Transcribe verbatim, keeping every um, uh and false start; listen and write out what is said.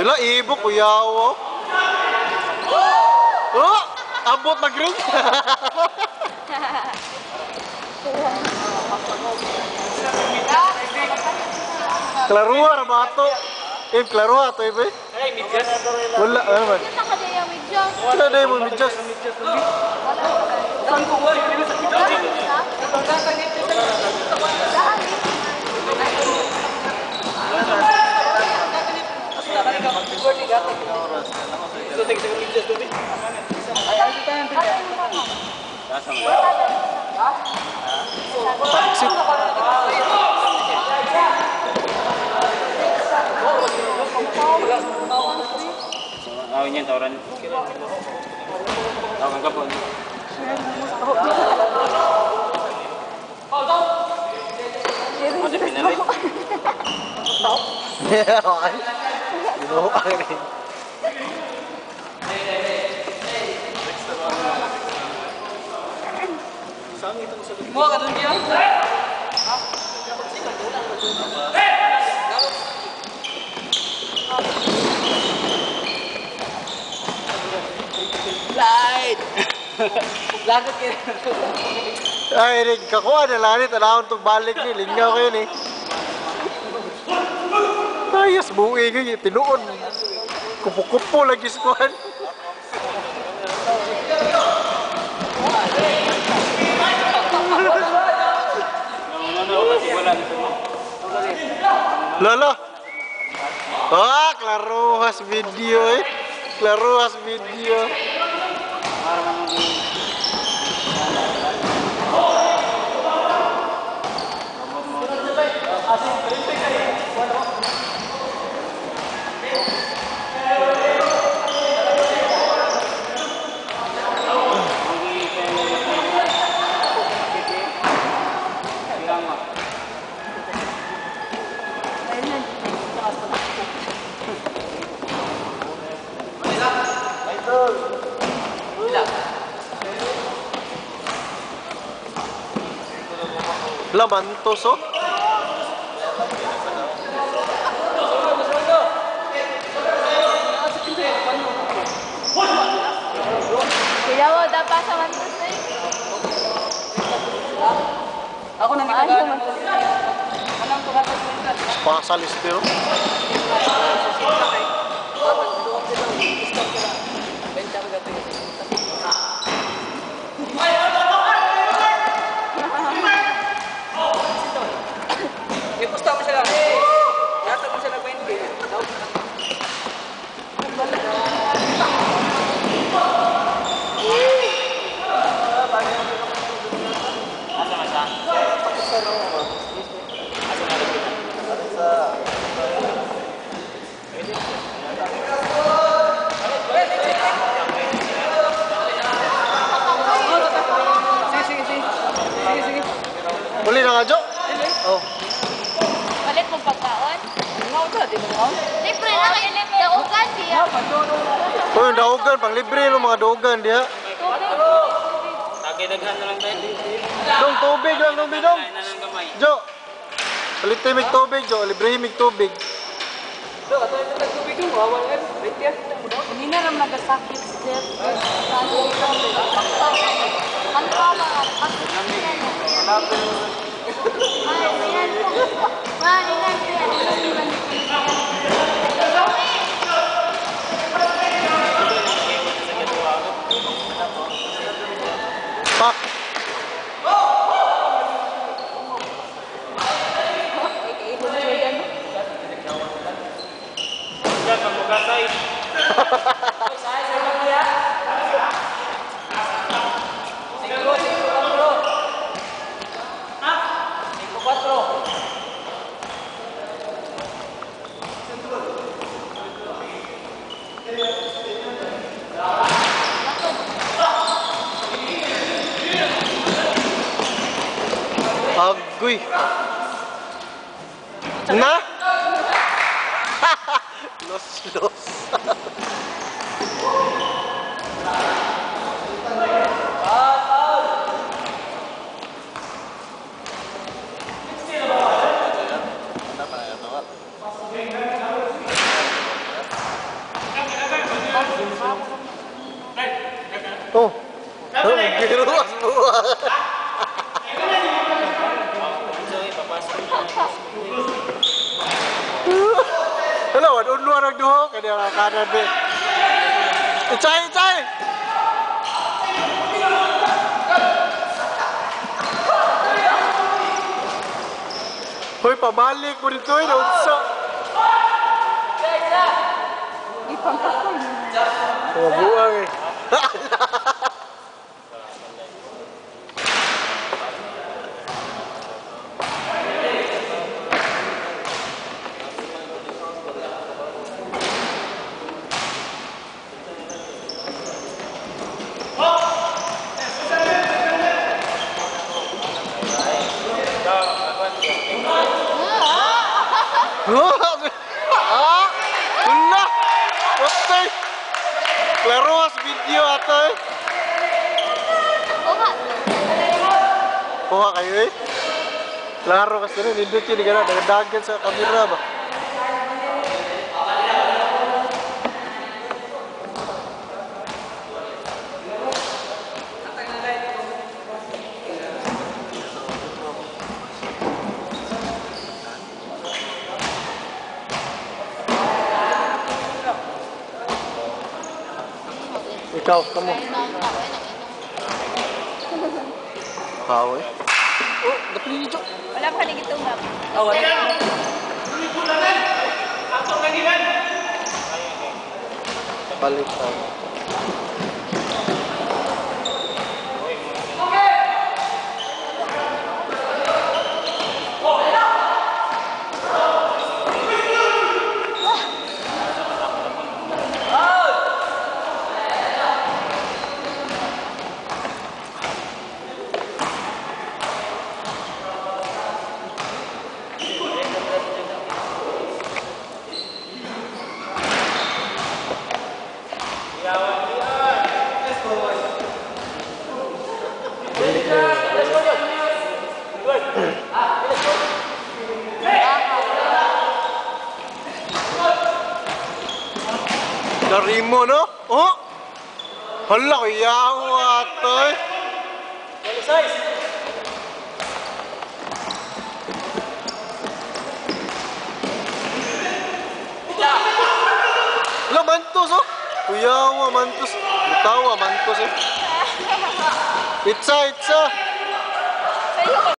Wala, ibo, kuyaw. Oh! Abot mag-ring. Klaruha na ba ito? Eh, klaruha ito, ibe? Wala, ano man? Wala na yung midjas. Taksip. Awin yan, tawaran. Tawaran ka po. Ada pinalay. Yeah, okay. Ginawa ka rin. Mo ka dun diyan? Light. Lagot kayo. Ay, rin, kakuha na lang rin. Tanahon itong balik ni. Lingaw kayo ni. Ayos, buwi kayo. Tinuon. Kupo-kupo lagi skuhan. Lala. Ah, klaruhas video eh. Klaruhas video. Lamantos oh. Kuya mo, dapat sa mantos eh. Ako nang itagaan. Anong tugatas mo ito? Pasalis pero. Ipusta mo siya lang. Yatag mo siya na twenty. Uli na nga, Jo? Oh. Palit mong pagkaon? Ngaw ka, di mo ngaw? Libre na kayo, daugan siya. Oh, yung daugan, pang libre yung mga daugan diha. Tagay-daghan na lang tayo. Dong, tubig lang, tubig dong. Kain na ng gamay. Jo, palitin mig tubig, Jo. Libre mig tubig. Do, ato yung tubig yung wawan yan. Wait yan. Hindi na naman nagasakit, Jeff. Ano ka mga Pak. Diyan, pagmugasay. Say, say lang kaya. Cinco, cinco, cuatro. Ha? Cinco, cuatro. Agoy. Na? Los, los. Hello, adun luar ang duho kaya kanan be. Icay, icay. Hoy, pabalik mo dito eh, naunsa. Ipangkakol mo. Oh, buang eh. Ah, wala. Patay. Klaro sa video ato eh. Kuha. Kuha kayo eh. Klaro kasi rin, nindot yun, gano'n, nagdagan sa kamera ba? Ikaw, kamu. Pao eh. Oh, dapat hijau. Wala pa rin itong map. Oh, wala. Balik tayo. Dari mo, no? Oh! Hala, kaya ako ato eh. Wala size. Hala, mantos oh! Kuya ako, mantos. Butawa, mantos eh. Itza, itza!